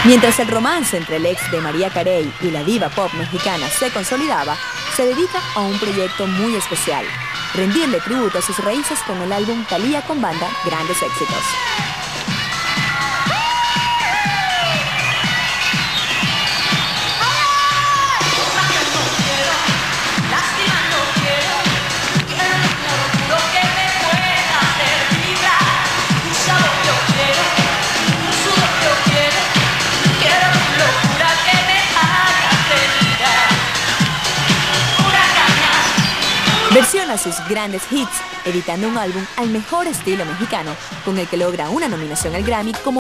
Mientras el romance entre el ex de Mariah Carey y la diva pop mexicana se consolidaba, se dedica a un proyecto muy especial: rendirle tributo a sus raíces con el álbum Thalía con Banda, Grandes Éxitos. Versiona sus grandes hits, editando un álbum al mejor estilo mexicano, con el que logra una nominación al Grammy como